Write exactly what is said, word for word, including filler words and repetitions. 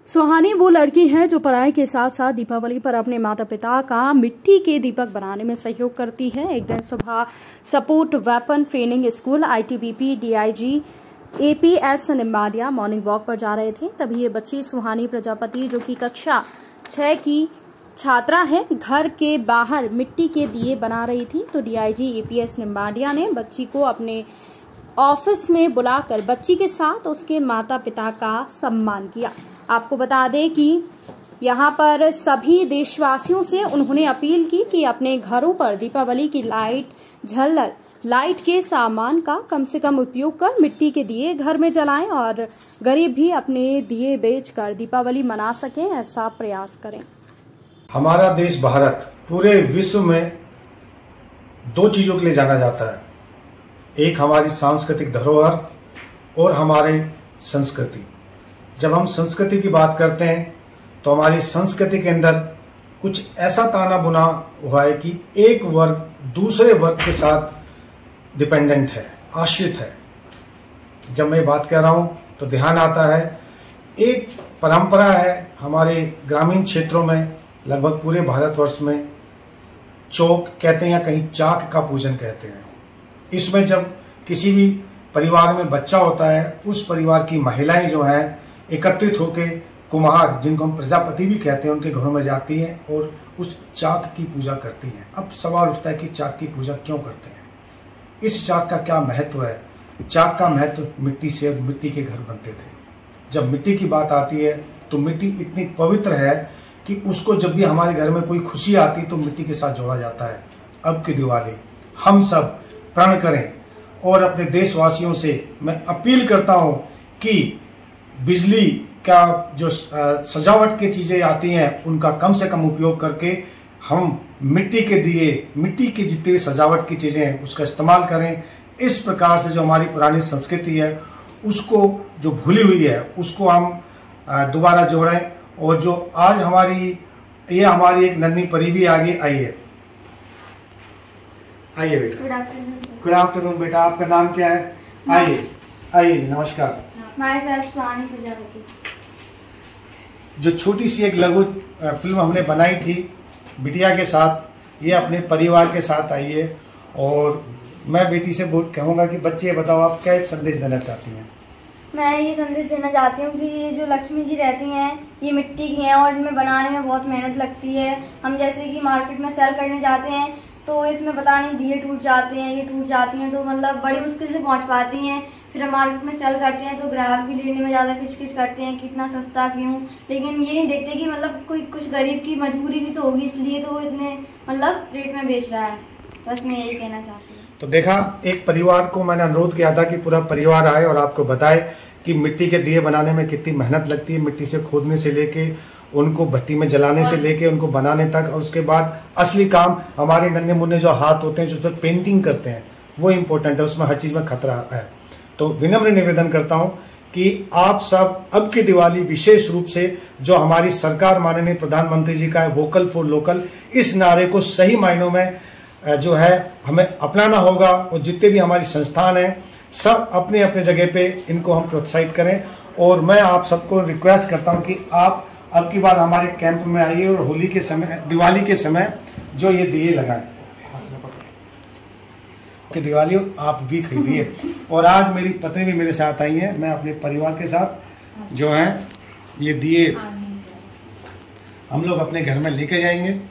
सुहानी वो लड़की है जो पढ़ाई के साथ साथ दीपावली पर अपने माता पिता का मिट्टी के दीपक बनाने में सहयोग करती है। एक दिन सुबह support weapon training school ITBP DIG APS Nimbadia morning walk पर जा रहे थे। तभी ये बच्ची सुहानी प्रजापति जो कि कक्षा छह की छात्रा है, घर के बाहर मिट्टी के दिए बना रही थी। तो डीआईजी एपीएस निम्बाडिया ने बच्ची को अपने ऑफिस में बुलाकर बच्ची के साथ उसके माता पिता का सम्मान किया। आपको बता दें कि यहाँ पर सभी देशवासियों से उन्होंने अपील की कि अपने घरों पर दीपावली की लाइट, झल्लर, लाइट के सामान का कम से कम उपयोग कर मिट्टी के दिए घर में जलाएं और गरीब भी अपने दिए बेचकर दीपावली मना सकें, ऐसा प्रयास करें। हमारा देश भारत पूरे विश्व में दो चीजों के लिए जाना जाता है, एक हमारी सांस्कृतिक धरोहर और हमारे संस्कृति। जब हम संस्कृति की बात करते हैं तो हमारी संस्कृति के अंदर कुछ ऐसा ताना बुना हुआ है कि एक वर्ग दूसरे वर्ग के साथ डिपेंडेंट है, आश्रित है। जब मैं बात कर रहा हूं तो ध्यान आता है, एक परंपरा है हमारे ग्रामीण क्षेत्रों में, लगभग पूरे भारतवर्ष में चौक कहते हैं या कहीं चाक का पूजन कहते हैं। इसमें जब किसी भी परिवार में बच्चा होता है, उस परिवार की महिलाएं जो हैं एकत्रित होकर कुम्हार, जिनको हम प्रजापति भी कहते हैं, उनके घरों में जाती हैं और उस चाक की पूजा करती हैं। अब सवाल उठता है कि चाक की पूजा क्यों करते हैं, इस चाक का क्या महत्व है। चाक का महत्व मिट्टी से, मिट्टी के घर बनते थे। जब मिट्टी की बात आती है तो मिट्टी इतनी पवित्र है कि उसको जब भी हमारे घर में कोई खुशी आती तो मिट्टी के साथ जोड़ा जाता है। अब की दिवाली हम सब प्रण करें और अपने देशवासियों से मैं अपील करता हूं कि बिजली का जो सजावट की चीजें आती हैं उनका कम से कम उपयोग करके हम मिट्टी के दिए, मिट्टी की जितनी भी सजावट की चीजें हैं उसका इस्तेमाल करें। इस प्रकार से जो हमारी पुरानी संस्कृति है उसको, जो भूली हुई है, उसको हम दोबारा जोड़ें। और जो आज हमारी ये हमारी एक नन्ही परी भी आगे आई है। आइए बेटा। Good afternoon. गुड आफ्टरनून बेटा, आपका नाम क्या है? आइए आइए, नमस्कार। Myself Suhani Prajapati. जो छोटी सी एक लघु फिल्म हमने बनाई थी बिटिया के साथ, ये अपने परिवार के साथ आई है। और मैं बेटी से कहूँगा कि बच्चे बताओ आप क्या संदेश देना चाहती हैं? मैं ये संदेश देना चाहती हूँ कि ये जो लक्ष्मी जी रहती हैं ये मिट्टी की हैं और इनमें बनाने में बहुत मेहनत लगती है। हम जैसे कि मार्केट में सेल करने जाते हैं तो इसमें पता नहीं दिए टूट जाते हैं, ये टूट जाती हैं, तो मतलब बड़ी मुश्किल से पहुंच पाती हैं। फिर हम मार्केट में सेल करते हैं तो ग्राहक भी लेने में ज़्यादा किचकिच करते हैं कि इतना सस्ता क्यों, लेकिन ये नहीं देखते कि मतलब कोई कुछ गरीब की मजबूरी भी तो होगी, इसलिए तो वो इतने मतलब रेट में बेच रहा है। बस मैं यही कहना चाहती हूँ। तो देखा, एक परिवार को मैंने अनुरोध किया था कि पूरा परिवार आए और आपको बताए कि मिट्टी के दिए बनाने में कितनी मेहनत लगती है, मिट्टी से खोदने से लेके उनको भट्टी में जलाने से लेके उनको बनाने तक, और उसके बाद असली काम हमारे नन्हे मुन्ने जो हाथ होते हैं जो उसमें पेंटिंग करते हैं वो इम्पोर्टेंट है, उसमें हर चीज में खतरा है। तो विनम्र निवेदन करता हूं कि आप सब अब की दिवाली विशेष रूप से जो हमारी सरकार माननीय प्रधानमंत्री जी का है वोकल फॉर लोकल, इस नारे को सही मायनों में जो है हमें अपनाना होगा। और जितने भी हमारी संस्थान हैं सब अपने अपने जगह पे इनको हम प्रोत्साहित करें। और मैं आप सबको रिक्वेस्ट करता हूं कि आप अब की बार हमारे कैंप में आइए और होली के समय, दिवाली के समय जो ये दिए लगाएं कि दिवाली आप भी खरीदिए। और आज मेरी पत्नी भी मेरे साथ आई है, मैं अपने परिवार के साथ जो है ये दिए हम लोग अपने घर में लेके जाएंगे।